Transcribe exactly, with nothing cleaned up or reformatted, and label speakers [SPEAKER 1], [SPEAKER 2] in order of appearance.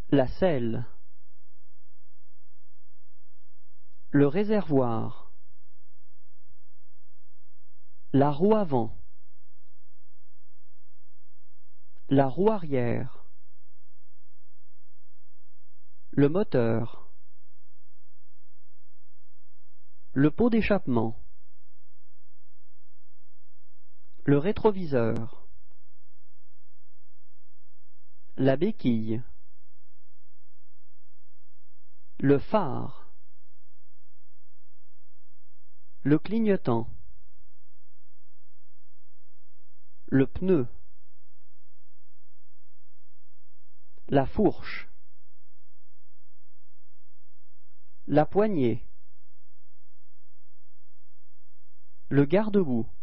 [SPEAKER 1] la selle, le réservoir, la roue avant, la roue arrière, le moteur, le pot d'échappement, le rétroviseur, la béquille, le phare, le clignotant, le pneu, la fourche, la poignée, le garde-boue,